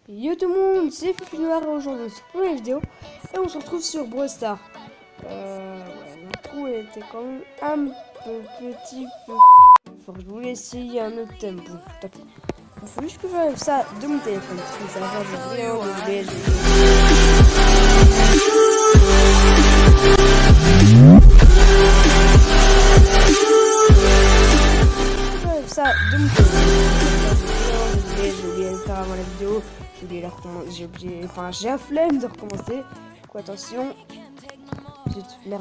Yo tout le monde, c'est Fifi Noir aujourd'hui sur une vidéo et on se retrouve sur Brawl Stars. L'intro était quand même un petit peu fort. Je voulais essayer un autre tempo. Il faut juste que j'enlève ça de mon téléphone parce que ça va vraiment ça de mon téléphone. J'ai oublié de faire avant la vidéo. J'ai oublié la recommencer. J'ai la flemme de recommencer. Quoi, attention. Merde.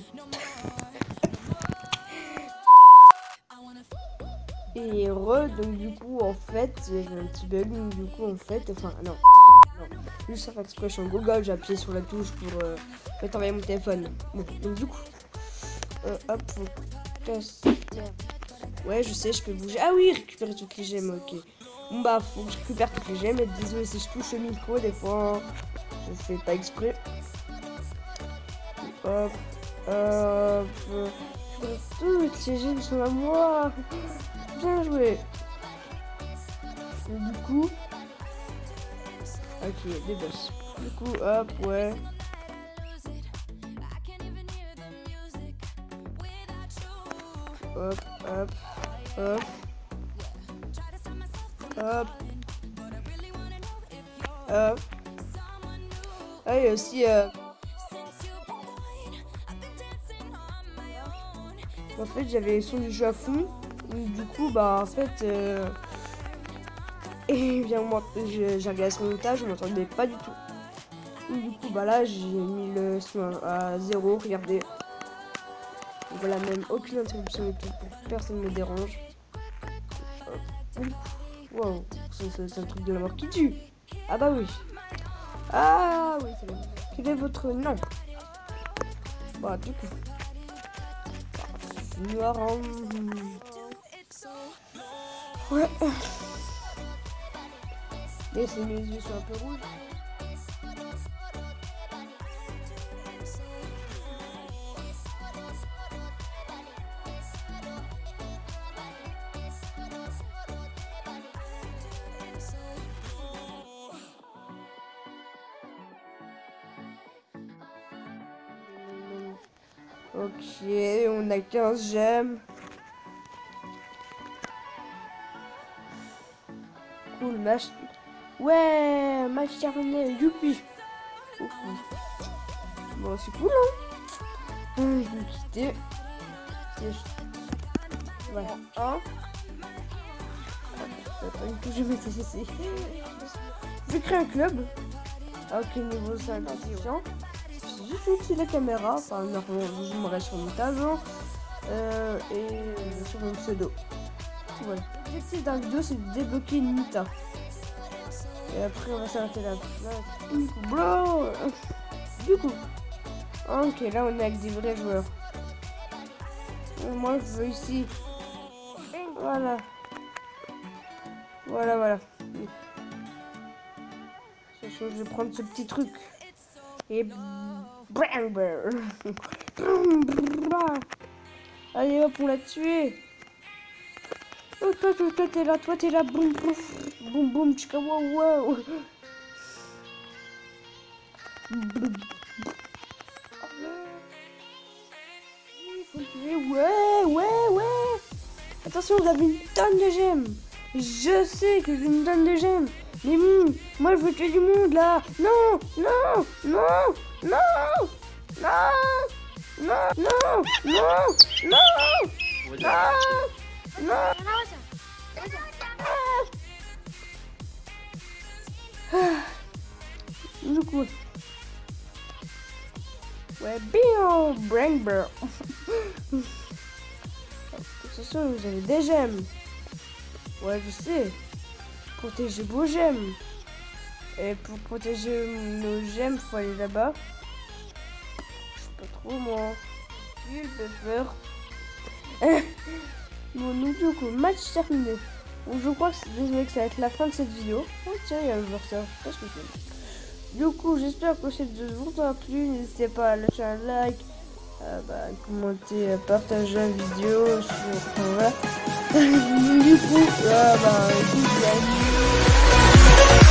Et donc du coup en fait j'ai un petit bug, donc du coup en fait, non, juste ça fait exprès, je suis en Google, j'ai appuyé sur la touche pour mettre envoyer mon téléphone. Bon, donc du coup, hop, faut tester. Ouais, je sais, je peux bouger. Ah oui, récupérer toutes les gemmes, ok. Bon bah, faut que je récupère toutes les gemmes, et désolé si je touche le micro, des fois, je fais pas exprès. Hop, toutes les gemmes sont à moi. Bien joué. Et du coup, ok, des boss. Du coup, hop, ouais. Hop, hop, hop, hop, hop. Ah, il y a aussi en fait, j'avais le son du jeu à fond. Du coup, bah en fait, et bien j'ai regardé son montage, je m'entendais pas du tout. Du coup, bah là, j'ai mis le son à 0, regardez. Voilà, même aucune interruption et tout, pour que personne ne me dérange. Wow, c'est un truc de la mort qui tue. Ah bah oui. Ah oui, c'est bon. Quel est votre nom? Bah du coup. Noir en... Ouais. Et c'est mes yeux sont un peu rouges. Ok, on a 15 gemmes. Cool, match. Ouais, match terminé, youpi. Bon, c'est cool, hein. Je vais quitter. Voilà, un. Je vais essayer. Je vais créer un club. Ok, niveau 5, attention. J'ai fixé la caméra, enfin normalement je me reste sur mon talent et sur mon pseudo. Voilà. L'objectif d'un vidéo c'est de débloquer une Nita. Et après on va s'arrêter là. Bro. Du coup. Ok, là on est avec des vrais joueurs. Et moi je veux ici. Voilà. Voilà. Je vais prendre ce petit truc. Et Bramber. Allez hop, on l'a tué. Oh, toi t'es là, boum boum, tchika wow. Ouais. Attention, vous avez une tonne de gemmes. Je sais que j'ai une tonne de gemmes. Mais moi je veux tuer du monde là. Non. Du coup. Ouais, bien, Bramber. Attention, vous avez des gemmes. Ouais, je sais. Protéger vos gemmes. Et pour protéger nos gemmes, faut aller là-bas. Je sais pas trop, moi. Il peut faire. Bon, nous, du coup, match terminé. Donc, je crois que ça va être la fin de cette vidéo. Oh, tiens, il y a un joueur ça. Qu'est-ce que c'est? Du coup, j'espère que cette vidéo vous a plu. N'hésitez pas à lâcher un like, commenter, partager la vidéo sur. Voilà. Du coup,